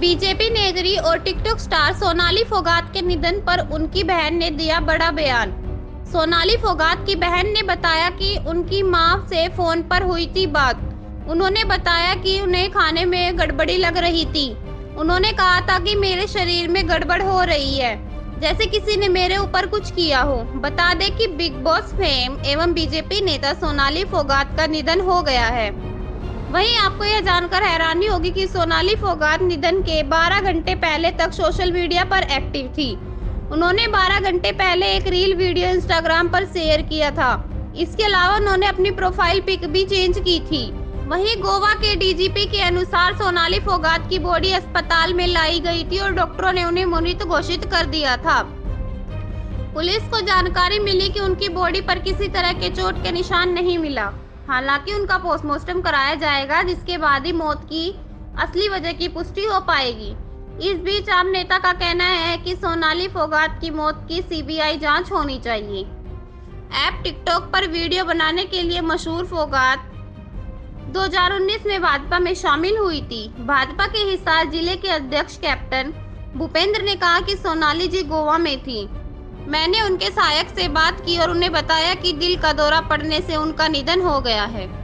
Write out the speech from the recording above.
BJP नेत्री और TikTok star Sonali Phogat के निधन पर उनकी बहन ने दिया बड़ा बयान। सोनाली फोगाट की बहन ने बताया कि उनकी मां से फोन पर हुई थी बात। उन्होंने बताया कि उन्हें खाने में गड़बड़ी लग रही थी। उन्होंने कहा था कि मेरे शरीर में गड़बड़ हो रही है, जैसे किसी ने मेरे ऊपर कुछ किया हो। बता दें कि बिग बॉस फेम एवं बीजेपी नेता सोनाली फोगाट का निधन हो गया है। वहीं आपको यह जानकर हैरानी होगी कि सोनाली फोगाट निधन के 12 घंटे पहले तक सोशल मीडिया पर एक्टिव थी। उन्होंने 12 घंटे पहले एक रील वीडियो इंस्टाग्राम पर शेयर किया था। इसके अलावा उन्होंने अपनी प्रोफाइल पिक भी चेंज की थी। वहीं गोवा के डीजीपी के अनुसार सोनाली फोगाट की बॉडी अस्पताल में लाई गई थी और डॉक्टरों ने उन्हें मृत घोषित कर दिया था। पुलिस को जानकारी मिली कि उनकी बॉडी पर किसी तरह के चोट के निशान नहीं मिला। हालांकि उनका पोस्टमार्टम कराया जाएगा, जिसके बाद ही मौत की असली वजह की पुष्टि हो पाएगी। इस बीच आम नेता का कहना है कि सोनाली फोगाट की मौत की सीबीआई जांच होनी चाहिए। ऐप टिकटॉक पर वीडियो बनाने के लिए मशहूर फोगाट 2019 में भाजपा में शामिल हुई थी। भाजपा के हिसार जिले के अध्यक्ष कैप्टन भूपेंद्र ने कहा कि सोनाली जी गोवा में थी। मैंने उनके सहायक से बात की और उन्हें बताया कि दिल का दौरा पड़ने से उनका निधन हो गया है।